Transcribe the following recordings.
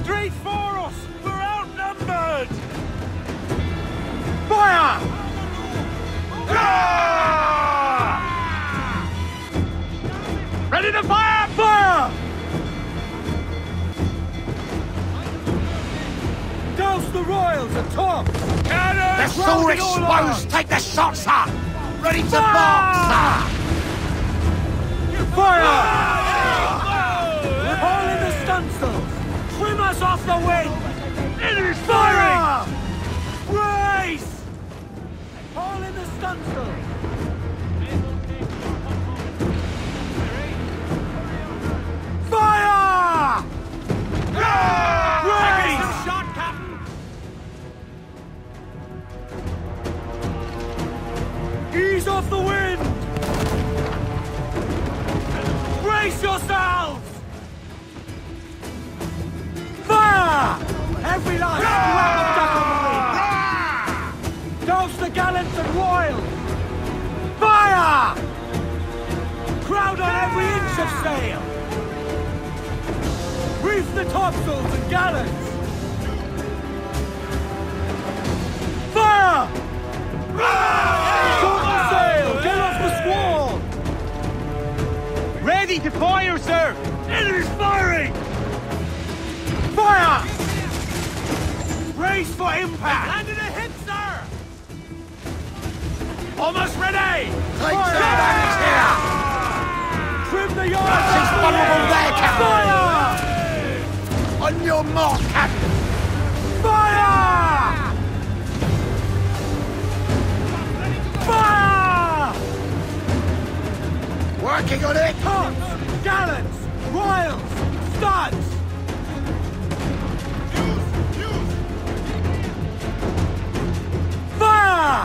Straight for us! We're outnumbered! Fire! Ready to fire! Fire! Douse the royals at top! Cannons! They're so exposed! Take the shot, sir! Ready to mark, sir! Fire! Haul in the stunsails! Trim us off the wind! It is Fire! firing! Brace! Haul in the stunsails! Fire! Brace! Shot, Captain! Ease off the wind! Brace yourselves! Fire! Every last scrap of duck on the wind! Douse the gallants and royals! Fire! Crowd on every inch of sail! Reef the topsails and gallants! Fire! Short the sail! Get off the squall! Ready to fire, sir! It is firing! Fire! Brace for impact! Landed a hit, sir! Almost ready! Take some damage here! Trim the yards! She's vulnerable there, Captain! Fire! On your mark, Captain! Fire! Fire! Working on it! Tops! Gallants! Royals! Studs! Fire!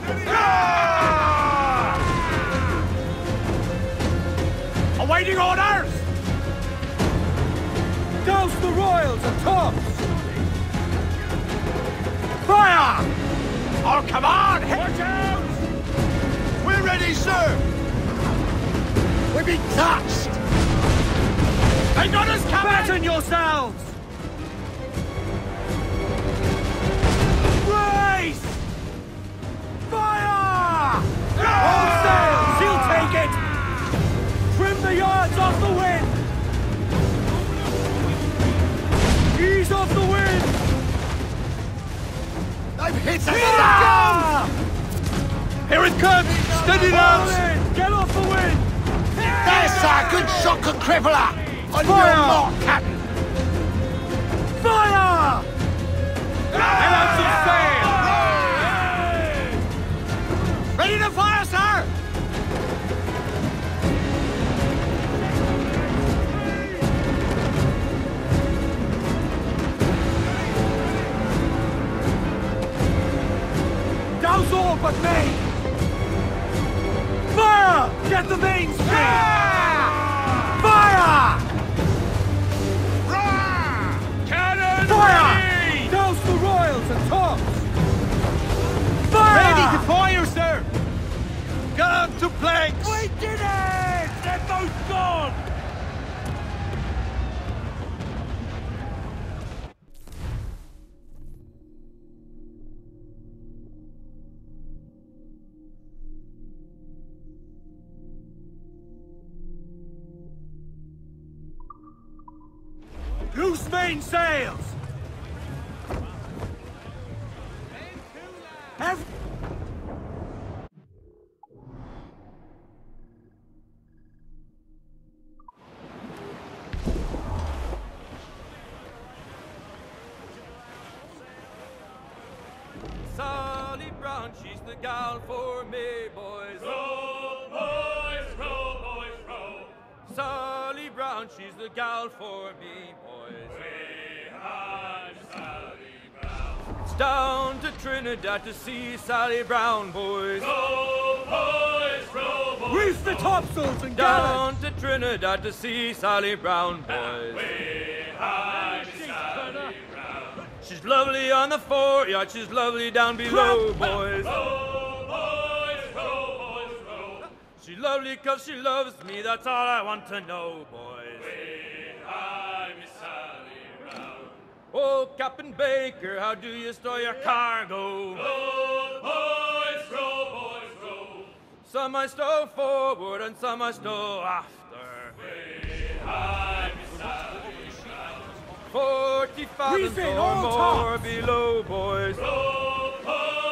Awaiting orders! Douse the royals at tops! Fire! Oh, come on! Watch out! We're ready, sir! We've been touched! They got us coming! Batten yourselves! Brace! Fire! Hold sails! He'll take it! Trim the yards off the wind! Ease off the wind! They've hit us! Fire! Here it comes! Steady Haul now! in! Get off the wind! There, sir! Good shot, good crippler! On Fire! your mark, Captain! Fire! Head out some sail! Ready to fire, sir! Douse all but main! Fire! Get the mains free! Fire! Cannon Fire! ready! Douse the royals and tops! Fire! Ready to fire, sir! Gun to planks! We did it! They're both gone! Loose main sails! Sally Brown, she's the gal for me, boys. Row, boys, row, boys, row. Sally Brown, she's the gal for me, boys. Way high, Sally Brown. It's down to Trinidad to see Sally Brown, boys. Row, boys, row, boys. Reef the topsails and gallants! Down to Trinidad to see Sally Brown, boys. Way high, Sally Brown. She's lovely on the foreyard, she's lovely down below, boys. Row, boys, row, boys, row. She's lovely 'cause she loves me, that's all I want to know, boys. Way high, Miss Sally Brown. Captain Baker, how do you store your cargo? Row, boys, row. Some I stow forward and some I stow after. Way high beside 40 fathoms Reef in, or all more tops. below, boys. row, boys,